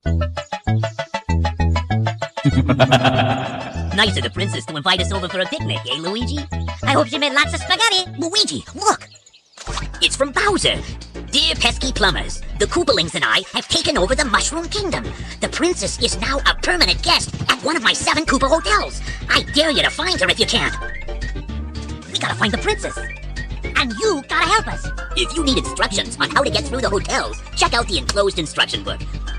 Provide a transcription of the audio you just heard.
Nice of the princess to invite us over for a picnic, eh, Luigi? I hope she made lots of spaghetti. Luigi, look! It's from Bowser. Dear pesky plumbers, the Koopalings and I have taken over the Mushroom Kingdom. The princess is now a permanent guest at one of my 7 Koopa hotels. I dare you to find her if you can. We gotta find the princess. And you gotta help us. If you need instructions on how to get through the hotels, check out the enclosed instruction book.